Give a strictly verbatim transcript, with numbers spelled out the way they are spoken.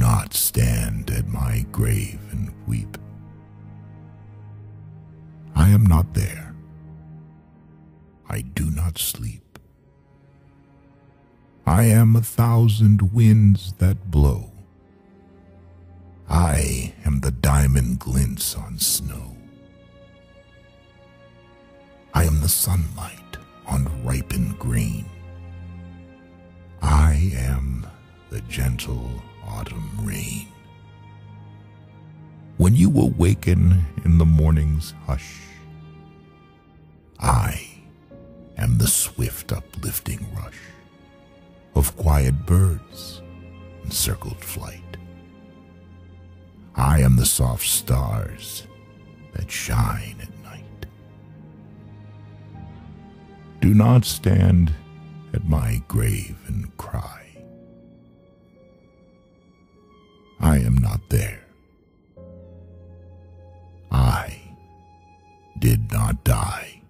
not stand at my grave and weep. I am not there. I do not sleep. I am a thousand winds that blow. I am the diamond glints on snow. I am the sunlight on ripened grain. I am the gentle autumn rain. When you awaken in the morning's hush, I am the swift uplifting rush of quiet birds in circled flight. I am the soft stars that shine at night. Do not stand at my grave and cry. I am not there. I did not die.